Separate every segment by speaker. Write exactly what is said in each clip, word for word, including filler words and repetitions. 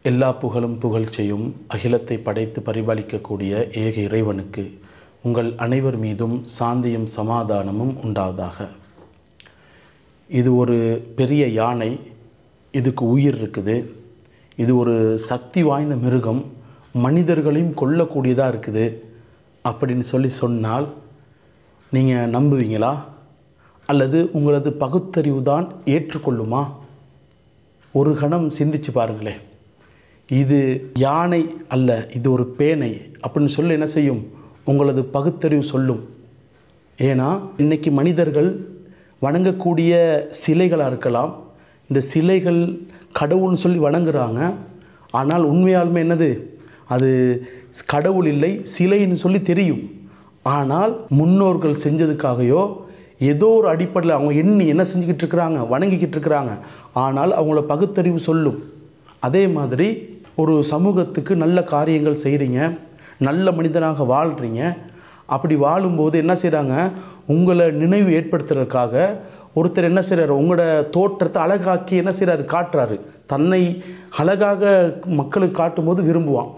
Speaker 1: எல்லா புகழும் புகழ்ச்சியும் அகிலத்தை படைத்து பரிபாலிக்கக்கூடிய ஏக இறைவனுக்கு உங்கள் அனைவர் மீதும் சாந்தியும் சமாதானமும் உண்டாவதாக. இது ஒரு பெரிய யானை, இதுக்கு உயிர் இருக்குது. இது ஒரு சக்தி வாய்ந்த மிருகம், மனிதர்களையும் கொல்லக்கூடியதாக இருக்குது அப்படின்னு சொல்லி சொன்னால் நீங்கள் நம்புவீங்களா? அல்லது உங்களது பகுத்தறிவு தான் ஏற்றுக்கொள்ளுமா? ஒரு கணம் சிந்திச்சு பாருங்களேன். இது யானை அல்ல, இது ஒரு பேனை அப்படின்னு சொல்லி என்ன செய்யும்? உங்களது பகுத்தறிவு சொல்லும். ஏன்னா இன்றைக்கி மனிதர்கள் வணங்கக்கூடிய சிலைகளாக இருக்கலாம். இந்த சிலைகள் கடவுள்னு சொல்லி வணங்குறாங்க. ஆனால் உண்மையாலுமே என்னது? அது கடவுள் இல்லை, சிலைன்னு சொல்லி தெரியும். ஆனால் முன்னோர்கள் செஞ்சதுக்காகையோ ஏதோ ஒரு அடிப்படையில் அவங்க எண்ணி என்ன செஞ்சுக்கிட்டு இருக்கிறாங்க? வணங்கிக்கிட்டு இருக்கிறாங்க. ஆனால் அவங்கள பகுத்தறிவு சொல்லும். அதே மாதிரி ஒரு சமூகத்துக்கு நல்ல காரியங்கள் செய்கிறீங்க, நல்ல மனிதனாக வாழ்கிறீங்க. அப்படி வாழும்போது என்ன செய்கிறாங்க? உங்களை நினைவு ஏற்படுத்துறதுக்காக ஒருத்தர் என்ன செய்கிறார்? உங்களோட தோற்றத்தை அழகாக்கி என்ன செய்கிறாரு? காட்டுறாரு. தன்னை அழகாக மக்களுக்கு காட்டும்போது விரும்புவான்.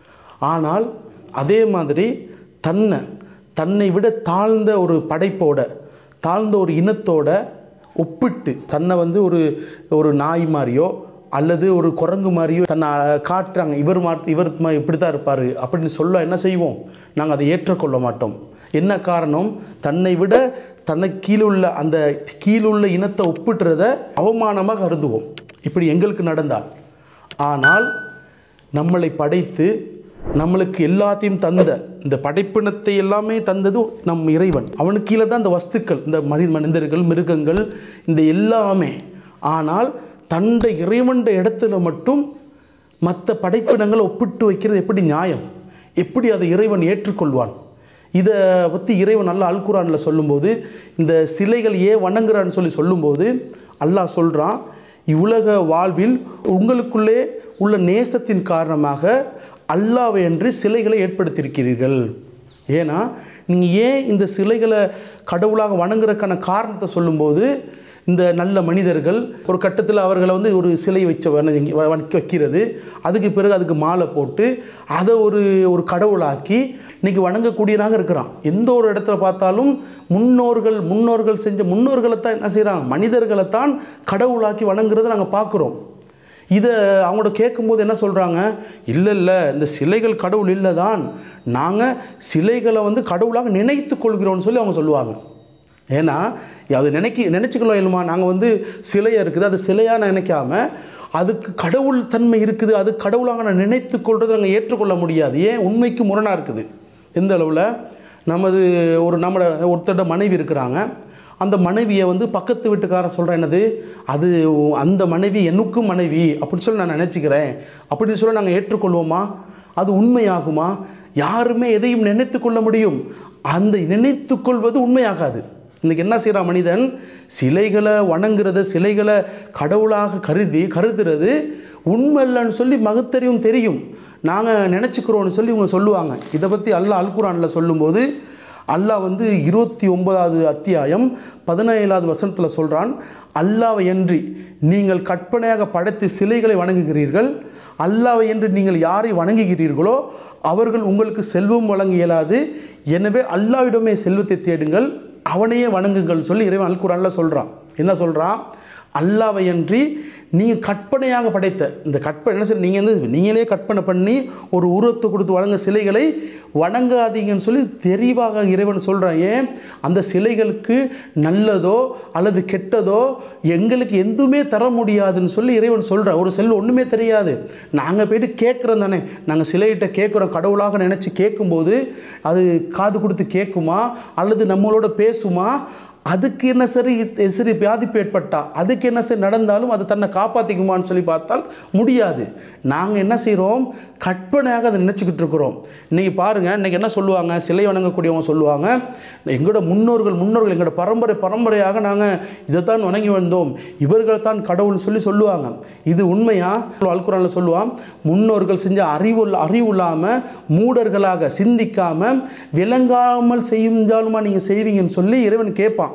Speaker 1: ஆனால் அதே மாதிரி தன்னை தன்னை விட தாழ்ந்த ஒரு படைப்போட, தாழ்ந்த ஒரு இனத்தோட ஒப்பிட்டு தன்னை வந்து ஒரு ஒரு நாய் மாதிரியோ அல்லது ஒரு குரங்கு மாதிரியோ தன்னை காட்டுறாங்க. இவர் மா இவர் இப்படி தான் இருப்பார் அப்படின்னு சொல்ல என்ன செய்வோம்? நாங்கள் அதை ஏற்றுக்கொள்ள மாட்டோம். என்ன காரணம்? தன்னை விட தன்னை கீழுள்ள அந்த கீழுள்ள இனத்தை ஒப்பிட்டுறத அவமானமாக கருதுவோம். இப்படி எங்களுக்கு நடந்தால். ஆனால் நம்மளை படைத்து நம்மளுக்கு எல்லாத்தையும் தந்த இந்த படைப்பினத்தை எல்லாமே தந்தது நம் இறைவன். அவனுக்கு கீழே தான் இந்த வஸ்துக்கள், இந்த மனி மனிதர்கள் மிருகங்கள், இந்த எல்லாமே. ஆனால் தண்டை இறைவன் இடத்துல மட்டும் மற்ற படைப்பினங்களை ஒப்பிட்டு வைக்கிறது எப்படி நியாயம்? எப்படி அதை இறைவன் ஏற்றுக்கொள்வான்? இதை பற்றி இறைவன் நல்லா அல் குர்ஆனில் சொல்லும்போது, இந்த சிலைகள் ஏன் வணங்குறான்னு சொல்லி சொல்லும்போது அல்லாஹ் சொல்கிறான், இவ்வுலக வாழ்வில் உங்களுக்குள்ளே உள்ள நேசத்தின் காரணமாக அல்லாஹ்வை என்று சிலைகளை ஏற்படுத்தியிருக்கிறீர்கள். ஏன்னா நீங்கள் ஏன் இந்த சிலைகளை கடவுளாக வணங்குறதுக்கான காரணத்தை சொல்லும்போது, இந்த நல்ல மனிதர்கள் ஒரு கட்டத்தில் அவர்களை வந்து ஒரு சிலை வச்ச வணக்கி வைக்கிறது, அதுக்கு பிறகு அதுக்கு மாலை போட்டு அதை ஒரு ஒரு கடவுளாக்கி இன்றைக்கி வணங்கக்கூடியனாக இருக்கிறான். எந்த ஒரு இடத்துல பார்த்தாலும் முன்னோர்கள் முன்னோர்கள் செஞ்ச முன்னோர்களை தான் என்ன செய்கிறாங்க? மனிதர்களை தான் கடவுளாக்கி வணங்குறதை நாங்கள் பார்க்குறோம். இதை அவங்களோட கேட்கும்போது என்ன சொல்கிறாங்க? இல்லை இல்லை, இந்த சிலைகள் கடவுள் இல்லை தான், நாங்கள் சிலைகளை வந்து கடவுளாக நினைத்து கொள்கிறோம்னு சொல்லி அவங்க சொல்லுவாங்க. ஏன்னா அது நினைக்கி நினச்சிக்கலாம் இல்லைமா? நாங்கள் வந்து சிலையாக இருக்குது, அது சிலையாக நினைக்காம அதுக்கு கடவுள் தன்மை இருக்குது, அது கடவுளாக நான் நினைத்து கொள்வது நாங்கள் ஏற்றுக்கொள்ள முடியாது. ஏன்? உண்மைக்கு முரணாக இருக்குது. எந்த அளவில்? நமது ஒரு நம்ம ஒருத்தரோட மனைவி இருக்கிறாங்க. அந்த மனைவியை வந்து பக்கத்து வீட்டுக்காரன் சொல்கிறேன் என்னது, அது அந்த மனைவி எனக்கும் மனைவி அப்படின்னு சொல்லி நான் நினச்சிக்கிறேன் அப்படின்னு சொல்லி நாங்கள் ஏற்றுக்கொள்வோமா? அது உண்மையாகுமா? யாருமே எதையும் நினைத்து கொள்ள முடியும், அந்த நினைத்து கொள்வது உண்மையாகாது. இன்றைக்கி என்ன செய்கிறான் மனிதன்? சிலைகளை வணங்குறத, சிலைகளை கடவுளாக கருதி கருதுறது உண்மை இல்லைன்னு சொல்லி மகத்தறிவும் தெரியும், நாங்கள் நினச்சிக்கிறோன்னு சொல்லி இவங்க சொல்லுவாங்க. இதை பற்றி அல்லாஹ் அல் குர்ஆனில் சொல்லும்போது அல்லாஹ் வந்து இருபத்தி ஒன்பதாவது அத்தியாயம் பதினேழாவது வசனத்தில் சொல்கிறான், அல்லாஹ்வை என்று நீங்கள் கற்பனையாக படைத்து சிலைகளை வணங்குகிறீர்கள், அல்லாஹ்வை என்று நீங்கள் யாரை வணங்குகிறீர்களோ அவர்கள் உங்களுக்கு செல்வம் வழங்க இயலாது, எனவே அல்லாஹ்விடமே செல்வத்தை தேடுங்கள், அவனையே வணங்குங்கள் சொல்லி இறைவன் அல் குர்ஆனில் சொல்கிறான். என்ன சொல்கிறான்? அல்லாஹ்வை அன்றி நீங்கள் கற்பனையாக படைத்த இந்த கற்பனை என்ன செய்ய, நீங்கள் வந்து நீங்களே கற்பனை பண்ணி ஒரு உருவத்தை கொடுத்து வணங்க சிலைகளை வணங்காதீங்கன்னு சொல்லி தெளிவாக இறைவன் சொல்கிறான். ஏன்? அந்த சிலைகளுக்கு நல்லதோ அல்லது கெட்டதோ எங்களுக்கு எதுவுமே தர முடியாதுன்னு சொல்லி இறைவன் சொல்கிறான். ஒரு செல்வம் ஒன்றுமே தெரியாது, நாங்கள் போய்ட்டு கேட்குறோம் தானே, நாங்கள் சிலையிட்ட கேட்குறோம், கடவுளாக நினச்சி கேட்கும்போது அது காது கொடுத்து கேட்குமா அல்லது நம்மளோட பேசுமா? அதுக்கு என்ன சரி சரி பாதிப்பு ஏற்பட்டா அதுக்கு என்ன சரி நடந்தாலும் அது தன்னை காப்பாற்றிக்குமான்னு சொல்லி பார்த்தால் முடியாது. நாங்கள் என்ன செய்கிறோம்? கற்பனையாக அதை நினச்சிக்கிட்டு இருக்கிறோம். இன்றைக்கி பாருங்கள், இன்றைக்கி என்ன சொல்லுவாங்க? சிலை வணங்கக்கூடியவங்க சொல்லுவாங்க, எங்களோட முன்னோர்கள் முன்னோர்கள் எங்களோட பரம்பரை பரம்பரையாக நாங்கள் இதை தான் வணங்கி வந்தோம், இவர்கள் தான் கடவுள்னு சொல்லி சொல்லுவாங்க. இது உண்மையா? அல் குர்ஆனில் சொல்லுவான், முன்னோர்கள் செஞ்ச அறிவு அறிவு இல்லாமல் மூடர்களாக சிந்திக்காமல் விளங்காமல் செய்யும்ஜாலுமா நீங்கள் செய்வீங்கன்னு சொல்லி இறைவன் கேட்பான்.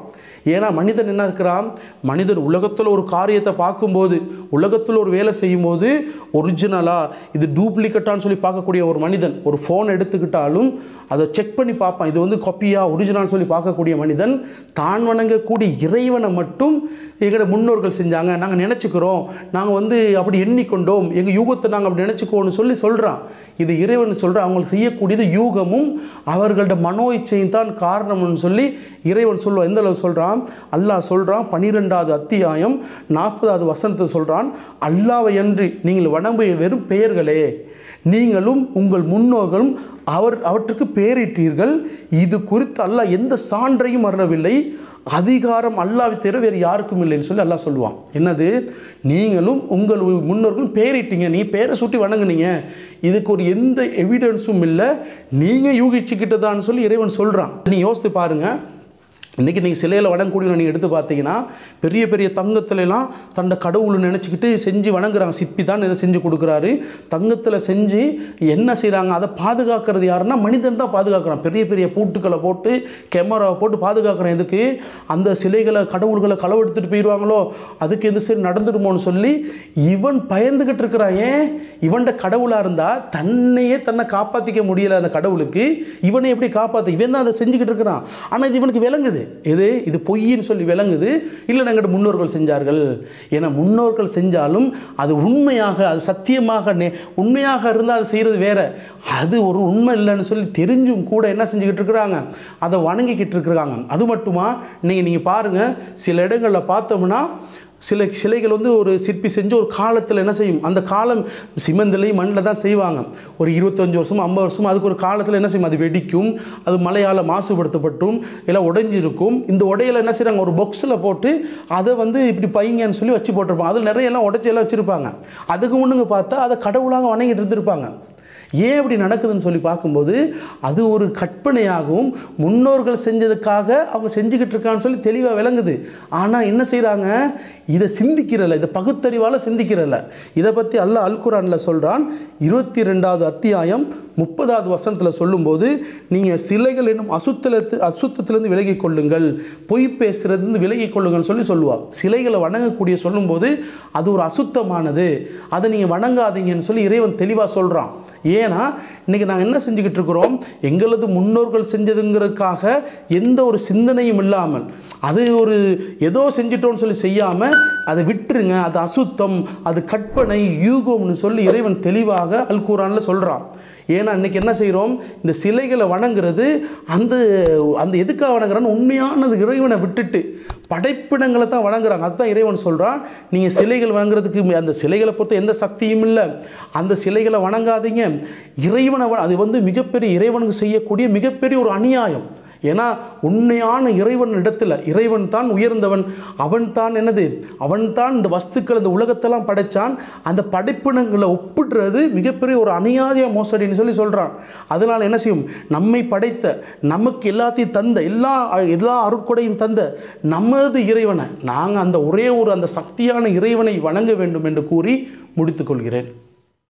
Speaker 1: ஏன்னா மனிதன் என்ன இருக்கிறான், மனிதன் உலகத்தில் ஒரு காரியத்தை பார்க்கும்போது, உலகத்தில் ஒரு வேலை செய்யும்போது ஒரிஜினலா இது டூப்ளிகேட்டான்னு சொல்லி பார்க்கக்கூடிய ஒரு மனிதன், ஒரு ஃபோன் எடுத்துக்கிட்டாலும் அதை செக் பண்ணி பார்ப்பான், இது வந்து காப்பியா ஒரிஜினல் சொல்லி பார்க்கக்கூடிய மனிதன் தான் வணங்கக்கூடிய இறைவனை மட்டும் எங்களோட முன்னோர்கள் செஞ்சாங்க, நாங்கள் நினச்சிக்கிறோம், நாங்கள் வந்து அப்படி எண்ணிக்கொண்டோம், எங்கள் யூகத்தை நாங்கள் அப்படி நினச்சிக்கோன்னு சொல்லி சொல்கிறான். இது இறைவன் சொல்கிற அவங்களுக்கு செய்யக்கூடியது யூகமும் அவர்களோட மனோ இச்சையும் தான் காரணம்னு சொல்லி இறைவன் சொல்லுவான். எந்த அளவு சொல்கிறான், அல்லாஹ் சொல்கிறான் பன்னிரெண்டாவது அத்தியாயம் நாற்பதாவது வசனத்தை சொல்கிறான், அல்லாஹ்வை அன்றி நீங்கள் வணங்கும் வெறும் பெயர்களே, நீங்களும் உங்கள் முன்னோர்களும் அவர் அவற்றுக்கு பெயரிட்டீர்கள், இது குறித்து அல்லாஹ் எந்த சான்றையும் அருளவில்லை, அதிகாரம் அல்லாஹ்வை தவிர வேறு யாருக்கும் இல்லைன்னு சொல்லி அல்லாஹ் சொல்லுவான். என்னது, நீங்களும் உங்கள் முன்னோர்களும் பெயரிட்டீங்க, நீ பேரை சுட்டி வணங்குனீங்க, இதுக்கு ஒரு எந்த எவிடன்ஸும் இல்லை, நீங்கள் யூகிச்சுக்கிட்டதான்னு சொல்லி இறைவன் சொல்கிறான். நீ யோசித்து பாருங்கள், இன்றைக்கி நீங்கள் சிலையில் வணங்கக்கூடிய நீங்கள் எடுத்து பார்த்தீங்கன்னா பெரிய பெரிய தங்கத்துலலாம் தன்னை கடவுளை நினச்சிக்கிட்டு செஞ்சு வணங்குறாங்க. சிற்பி தான் இதை செஞ்சு கொடுக்குறாரு, தங்கத்தில் செஞ்சு என்ன செய்கிறாங்க, அதை பாதுகாக்கிறது யாருன்னா மனிதன் தான் பாதுகாக்கிறான். பெரிய பெரிய பூட்டுக்களை போட்டு கேமராவை போட்டு பாதுகாக்கிறான். எதுக்கு, அந்த சிலைகளை கடவுள்களை களவு எடுத்துகிட்டு போயிடுவாங்களோ, அதுக்கு எது சரி நடந்துடுமோன்னு சொல்லி இவன் பயந்துக்கிட்டு இருக்கிறான். ஏன், இவன்ட கடவுளாக இருந்தால் தன்னையே தன்னை காப்பாற்றிக்க முடியலை, அந்த கடவுளுக்கு இவனை எப்படி காப்பாற்ற, இவன் தான் அதை செஞ்சுக்கிட்டு இருக்கிறான். ஆனால் இது இவனுக்கு விளங்குது, இது இது பொய்ன்னு சொல்லி விளங்குது. இல்லை நாங்கள் முன்னோர்கள் செஞ்சார்கள், ஏன்னா முன்னோர்கள் செஞ்சாலும் அது உண்மையாக, அது சத்தியமாக உண்மையாக இருந்தால் அது செய்கிறது வேற, அது ஒரு உண்மை இல்லைன்னு சொல்லி தெரிஞ்சும் கூட என்ன செஞ்சுக்கிட்டு இருக்கிறாங்க, அதை வணங்கிக்கிட்டு இருக்கிறாங்க. அது மட்டுமா, நீங்கள் நீங்கள் பாருங்கள், சில இடங்களில் பார்த்தோம்னா சில சிலைகள் வந்து ஒரு சிற்பி செஞ்சு ஒரு காலத்தில் என்ன செய்யும், அந்த காலம் சிமெண்ட்லையும் மண்ணில் தான் செய்வாங்க, ஒரு இருபத்தஞ்சி வருஷம் ஐம்பது வருஷம், அதுக்கு ஒரு காலத்தில் என்ன செய்யும், அது வெடிக்கும், அது மழையால் மாசுபடுத்தப்பட்டும் எல்லாம் உடைஞ்சிருக்கும். இந்த உடையில என்ன செய்கிறாங்க, ஒரு பாக்ஸில் போட்டு அதை வந்து இப்படி பைங்கன்னு சொல்லி வச்சு போட்டிருப்பாங்க, அதில் நிறைய எல்லாம் உடைச்சி எல்லாம் வச்சுருப்பாங்க. அதுக்கு முன்னுங்க பார்த்தா அதை கடவுளாக வணங்கிட்டு இருந்திருப்பாங்க. ஏன் இப்படி நடக்குதுன்னு சொல்லி பார்க்கும்போது அது ஒரு கற்பனையாகவும் முன்னோர்கள் செஞ்சதுக்காக அவங்க செஞ்சுக்கிட்டு இருக்கான்னு சொல்லி தெளிவாக விளங்குது. ஆனால் என்ன செய்கிறாங்க, இதை சிந்திக்கிறல, இதை பகுத்தறிவால் சிந்திக்கிறல. இதை பற்றி அல்லாஹ் அல் குர்ஆனில் சொல்கிறான், இருபத்தி ரெண்டாவது அத்தியாயம் முப்பதாவது வசனத்தில் சொல்லும்போது, நீங்கள் சிலைகள் என்னும் அசுத்தலத்து அசுத்தத்திலேருந்து விலகி கொள்ளுங்கள், பொய் பேசுறதுலேருந்து விலகி கொள்ளுங்கள்னு சொல்லி சொல்லுவாள். சிலைகளை வணங்கக்கூடிய சொல்லும்போது அது ஒரு அசுத்தமானது, அதை நீங்கள் வணங்காதீங்கன்னு சொல்லி இறைவன் தெளிவாக சொல்கிறான். ஏன்னா இன்றைக்கி நாங்கள் என்ன செஞ்சுக்கிட்டு இருக்கிறோம், எங்களது முன்னோர்கள் செஞ்சதுங்கிறதுக்காக எந்த ஒரு சிந்தனையும் இல்லாமல் அது ஒரு ஏதோ செஞ்சிட்டோன்னு சொல்லி செய்யாமல் அதை விட்டுருங்க, அது அசுத்தம், அது கற்பனை, யூகம்னு சொல்லி இறைவன் தெளிவாக அல் குர்ஆனில் சொல்கிறான். ஏன்னா இன்றைக்கி என்ன செய்கிறோம், இந்த சிலைகளை வணங்குறது அந்த அந்த எதுக்காக வணங்குறான்னு உண்மையானது இறைவனை விட்டுட்டு படைப்பிடங்களை தான் வணங்குறாங்க. அதுதான் இறைவன் சொல்கிறான், நீங்கள் சிலைகள் வணங்குறதுக்கு அந்த சிலைகளை பொறுத்த எந்த சக்தியும் இல்லை, அந்த சிலைகளை வணங்காதீங்க, இறைவனை அது வந்து மிகப்பெரிய இறைவனுக்கு செய்யக்கூடிய மிகப்பெரிய ஒரு அநியாயம். ஏன்னா உண்மையான இறைவன் இடத்துல இறைவன் தான் உயர்ந்தவன், அவன் தான் என்னது, அவன் தான் இந்த வஸ்துக்கள் இந்த உலகத்தெல்லாம் படைத்தான், அந்த படைப்பினங்களை ஒப்பிடுறது மிகப்பெரிய ஒரு அநியாய மோசடின்னு சொல்லி சொல்கிறான். அதனால் என்ன செய்யும், நம்மை படைத்த நமக்கு எல்லாத்தையும் தந்த எல்லா எல்லா அருட்கொடையும் தந்த நமது இறைவனை நாங்கள் அந்த ஒரே ஒரு அந்த சக்தியான இறைவனை வணங்க வேண்டும் என்று கூறி முடித்துக்கொள்கிறேன்.